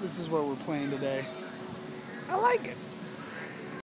This is what we're playing today. I like it.